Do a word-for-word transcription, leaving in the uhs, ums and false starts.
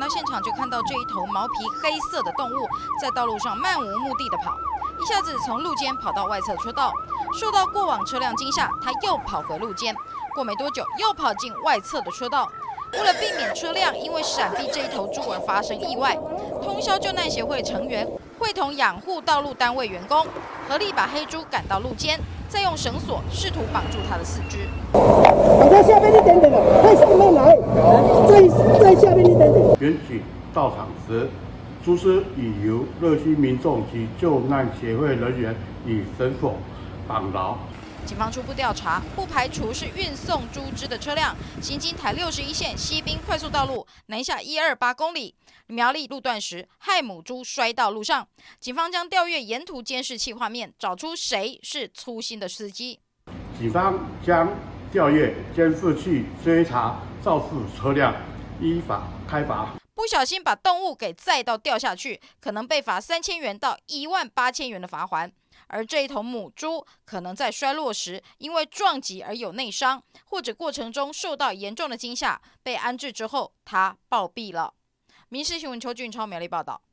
现场就看到这一头毛皮黑色的动物在道路上漫无目的的跑，一下子从路肩跑到外侧车道，受到过往车辆惊吓，它又跑回路肩，过没多久又跑进外侧的车道。为了避免车辆因为闪避这一头猪而发生意外，通霄救难协会成员会同养护道路单位员工合力把黑猪赶到路肩，再用绳索试图绑住它的四肢。 绑在下面一点点的，快上面来，再再下面一点点。 员警到场时，猪只已由热心民众及救难协会人员以绳索绑牢。 警方初步调查，不排除是运送猪只的车辆行经台六十一线西滨快速道路南下一二八公里苗栗路段时，害母猪摔到路上。警方将调阅沿途监视器画面，找出谁是粗心的司机。 警方将调阅监视器追查肇事车辆，依法开罚。 不小心把动物给载到掉下去，可能被罚三千元到一万八千元的罚锾。而这一头母猪可能在摔落时因为撞击而有内伤，或者过程中受到严重的惊吓，被安置之后它暴毙了。民视新闻邱俊超苗栗报道。